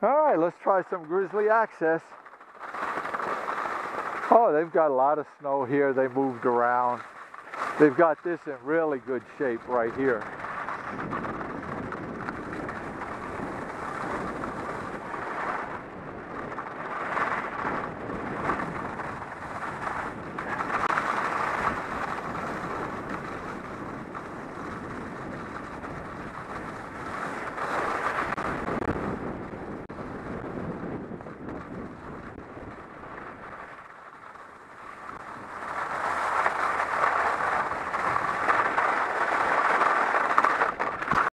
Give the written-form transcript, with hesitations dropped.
All right, let's try some Grizzly access. Oh, they've got a lot of snow here. They moved around. They've got this in really good shape right here.